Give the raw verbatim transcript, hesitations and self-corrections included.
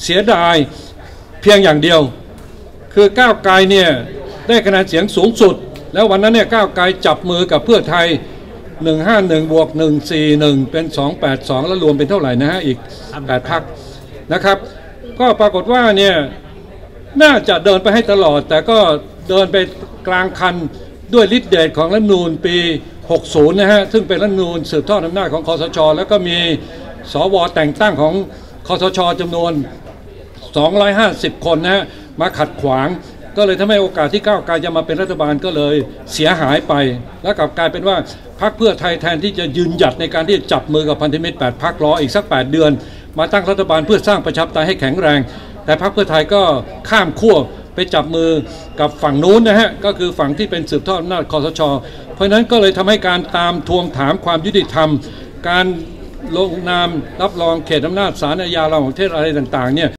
เสียดายเพียงอย่างเดียวคือก้าวไกลเนี่ยได้คะแนนเสียงสูงสุดแล้ววันนั้นเนี่ยก้าวไกลจับมือกับเพื่อไทยหนึ่งห้าหนึ่งบวกหนึ่งสี่หนึ่งเป็นสองแปดสองแล้วรวมเป็นเท่าไหร่นะฮะอีกแปดพรรคนะครับก็ปรากฏว่าเนี่ยน่าจะเดินไปให้ตลอดแต่ก็เดินไปกลางคันด้วยฤทธิ์เดชของรัฐธรรมนูญปีหกสิบนะฮะซึ่งเป็นรัฐธรรมนูญสืบทอดอำนาจของคสช.แล้วก็มีสว.แต่งตั้งของคสช.จำนวนสองร้อยห้าสิบคนนะฮะมาขัดขวางก็เลยทำให้โอกาสที่ก้าวไกลจะมาเป็นรัฐบาลก็เลยเสียหายไปแล้วกลับกลายเป็นว่าพรรคเพื่อไทยแทนที่จะยืนหยัดในการที่จะจับมือกับพันธมิตรแปดพรรครออีกสักแปดเดือนมาตั้งรัฐบาลเพื่อสร้างประชาธิปไตยให้แข็งแรงแต่พรรคเพื่อไทยก็ข้ามขั้วไปจับมือกับฝั่งนู้นนะฮะก็คือฝั่งที่เป็นสืบทอดอำนาจคสช.เพราะนั้นก็เลยทำให้การตามทวงถามความยุติธรรมการลงนามรับรองเขตอำนาจศาลอาญาระหว่างประเทศอะไรต่างๆเนี่ย